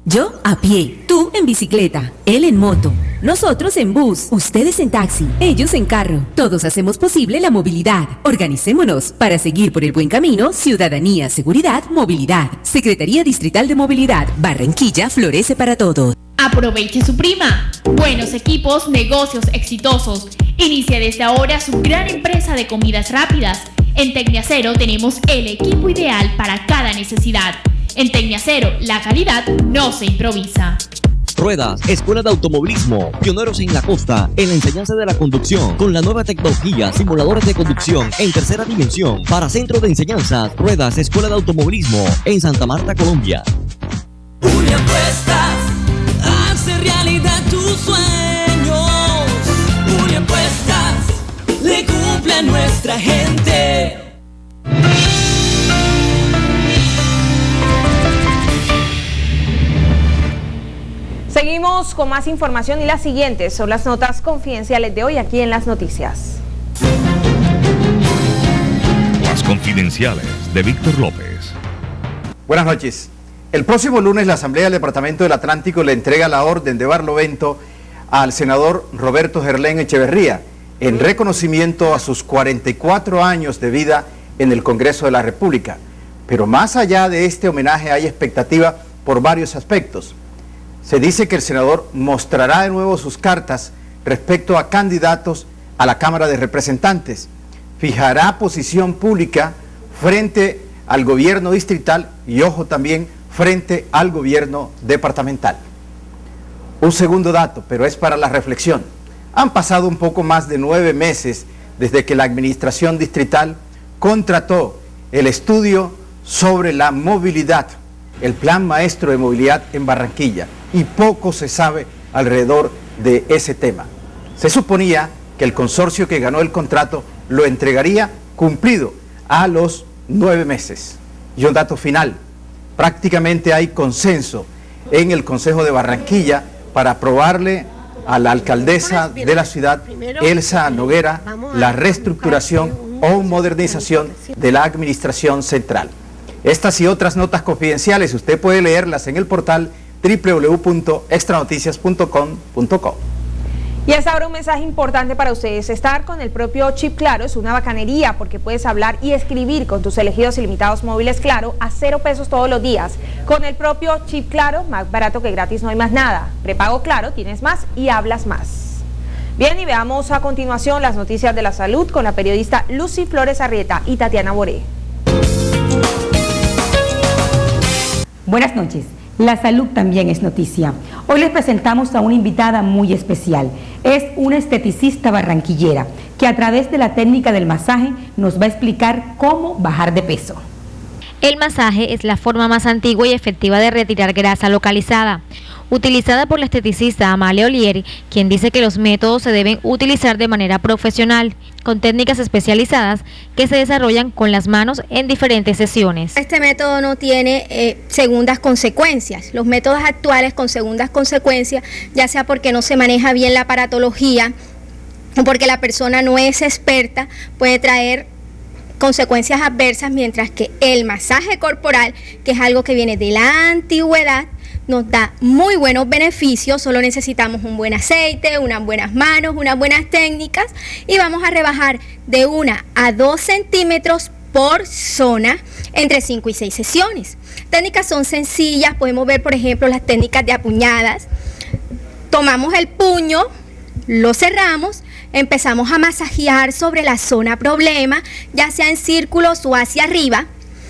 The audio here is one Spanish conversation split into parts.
Yo a pie, tú en bicicleta, él en moto, nosotros en bus, ustedes en taxi, ellos en carro. Todos hacemos posible la movilidad. Organicémonos para seguir por el buen camino. Ciudadanía, seguridad, movilidad. Secretaría Distrital de Movilidad. Barranquilla florece para todos. Aproveche su prima. Buenos equipos, negocios exitosos. Inicia desde ahora su gran empresa de comidas rápidas. En Tecniacero tenemos el equipo ideal para cada necesidad. En Tecniacero, la calidad no se improvisa. Ruedas, Escuela de Automovilismo, pioneros en la costa, en la enseñanza de la conducción, con la nueva tecnología, simuladores de conducción en tercera dimensión, para Centro de Enseñanzas, Ruedas, Escuela de Automovilismo, en Santa Marta, Colombia. Uniapuestas, hace realidad tus sueños. Uniapuestas, le cumple a nuestra gente. Seguimos con más información y las siguientes son las notas confidenciales de hoy aquí en Las Noticias. Las confidenciales de Víctor López. Buenas noches. El próximo lunes la Asamblea del Departamento del Atlántico le entrega la orden de Barlovento al senador Roberto Gerlén Echeverría en reconocimiento a sus 44 años de vida en el Congreso de la República. Pero más allá de este homenaje hay expectativa por varios aspectos. Se dice que el senador mostrará de nuevo sus cartas respecto a candidatos a la Cámara de Representantes, fijará posición pública frente al gobierno distrital y, ojo, también frente al gobierno departamental. Un segundo dato, pero es para la reflexión. Han pasado un poco más de 9 meses desde que la administración distrital contrató el estudio sobre la movilidad, el Plan Maestro de Movilidad en Barranquilla, y poco se sabe alrededor de ese tema. Se suponía que el consorcio que ganó el contrato lo entregaría cumplido a los 9 meses. Y un dato final, prácticamente hay consenso en el Consejo de Barranquilla para aprobarle a la alcaldesa de la ciudad, Elsa Noguera, la reestructuración o modernización de la administración central. Estas y otras notas confidenciales usted puede leerlas en el portal www.extranoticias.com.co. Y hasta ahora un mensaje importante para ustedes. Estar con el propio chip Claro es una bacanería porque puedes hablar y escribir con tus elegidos ilimitados móviles Claro a 0 pesos todos los días. Con el propio chip Claro, más barato que gratis, no hay más nada. Prepago Claro, tienes más y hablas más. Bien, y veamos a continuación las noticias de la salud con la periodista Lucy Flores Arrieta y Tatiana Boré. Buenas noches. La salud también es noticia. Hoy les presentamos a una invitada muy especial. Es una esteticista barranquillera que a través de la técnica del masaje nos va a explicar cómo bajar de peso. El masaje es la forma más antigua y efectiva de retirar grasa localizada, utilizada por la esteticista Amalia Olieri, quien dice que los métodos se deben utilizar de manera profesional, con técnicas especializadas que se desarrollan con las manos en diferentes sesiones. Este método no tiene segundas consecuencias. Los métodos actuales con segundas consecuencias, ya sea porque no se maneja bien la aparatología o porque la persona no es experta, puede traer consecuencias adversas, mientras que el masaje corporal, que es algo que viene de la antigüedad, nos da muy buenos beneficios. Solo necesitamos un buen aceite, unas buenas manos, unas buenas técnicas, y vamos a rebajar de 1 a 2 centímetros por zona entre 5 y 6 sesiones. Técnicas son sencillas, podemos ver por ejemplo las técnicas de apuñadas. Tomamos el puño, lo cerramos, empezamos a masajear sobre la zona problema, ya sea en círculos o hacia arriba.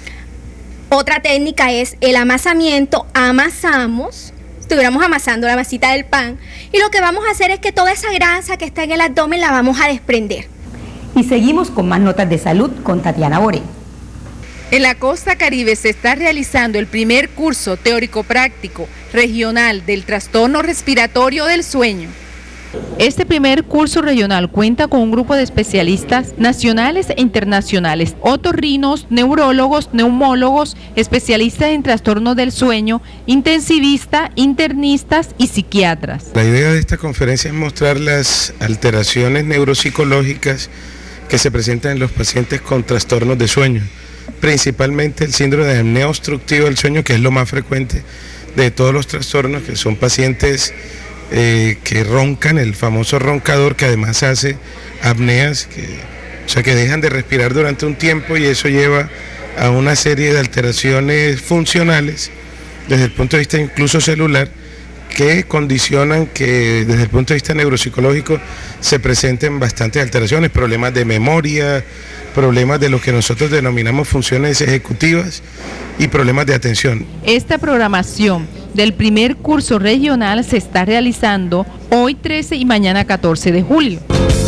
Otra técnica es el amasamiento. Amasamos, estuviéramos amasando la masita del pan, y lo que vamos a hacer es que toda esa grasa que está en el abdomen la vamos a desprender. Y seguimos con más notas de salud con Tatiana Boré. En la costa Caribe se está realizando el primer curso teórico-práctico regional del trastorno respiratorio del sueño. Este primer curso regional cuenta con un grupo de especialistas nacionales e internacionales, otorrinos, neurólogos, neumólogos, especialistas en trastornos del sueño, intensivistas, internistas y psiquiatras. La idea de esta conferencia es mostrar las alteraciones neuropsicológicas que se presentan en los pacientes con trastornos de sueño, principalmente el síndrome de apnea obstructiva del sueño, que es lo más frecuente de todos los trastornos, que son pacientes que roncan, el famoso roncador, que además hace apneas, o sea, que dejan de respirar durante un tiempo, y eso lleva a una serie de alteraciones funcionales desde el punto de vista incluso celular, que condicionan que desde el punto de vista neuropsicológico se presenten bastantes alteraciones, problemas de memoria, problemas de lo que nosotros denominamos funciones ejecutivas y problemas de atención. Esta programación del primer curso regional se está realizando hoy 13 y mañana 14 de julio.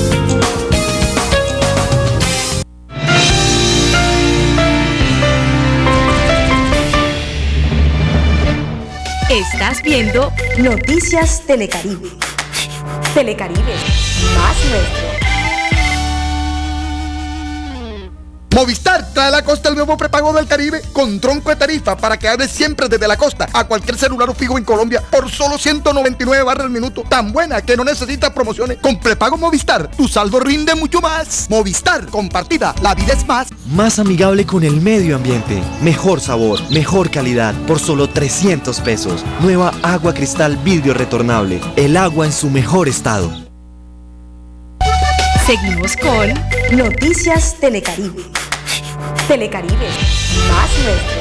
Estás viendo Noticias Telecaribe. Telecaribe, más nuestro. Movistar trae a la costa el nuevo prepago del Caribe con tronco de tarifa para que hables siempre desde la costa a cualquier celular o fijo en Colombia por solo 199 barras al minuto. Tan buena que no necesitas promociones. Con prepago Movistar, tu saldo rinde mucho más. Movistar, compartida, la vida es más. Más amigable con el medio ambiente. Mejor sabor, mejor calidad, por solo 300 pesos. Nueva agua cristal vidrio retornable. El agua en su mejor estado. Seguimos con Noticias Telecaribe. Telecaribe, más nuestro.